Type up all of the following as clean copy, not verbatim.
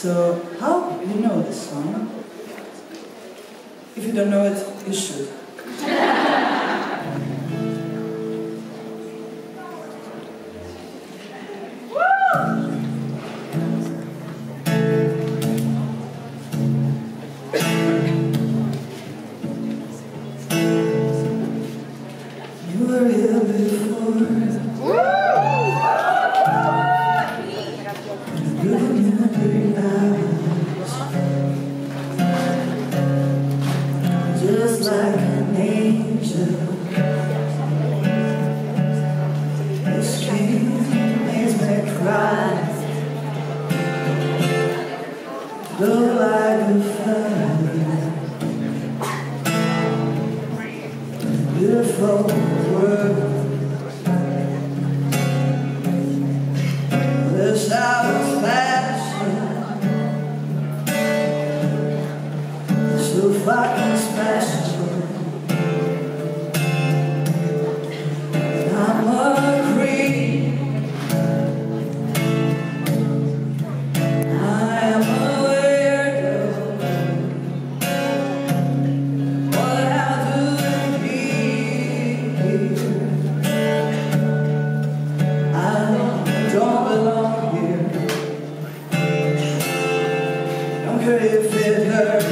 So, how do you know this song? If you don't know it, you should. You were here before. Just like an angel, the street makes me cry. Look like a fire, beautiful world. Wish I was flashing, so fucking special. I'm a creep, I am a weirdo. What am I doing here? I don't belong here. Don't care if it hurts.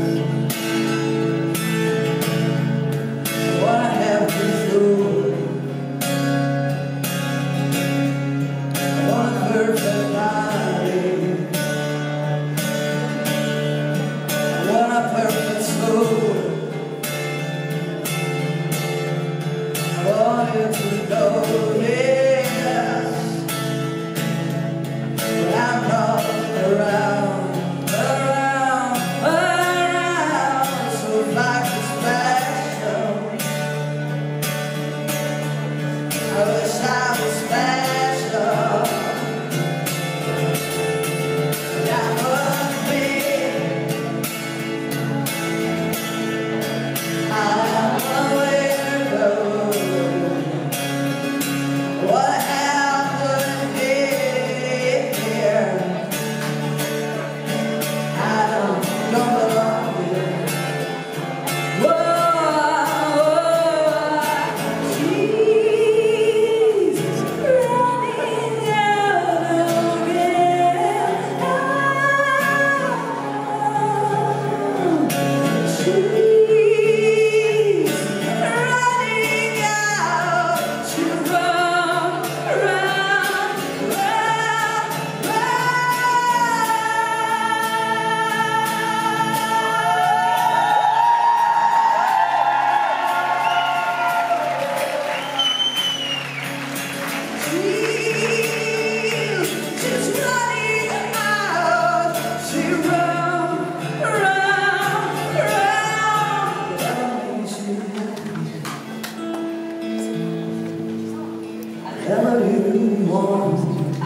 Whatever you want,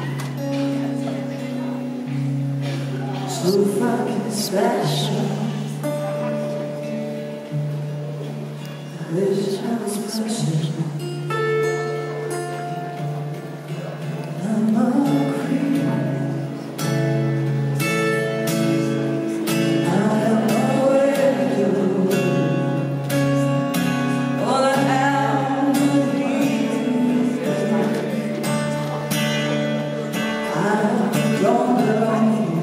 so fucking special. I wish I was special. I'm a creep. I am a weirdo. All I am is don't belong here.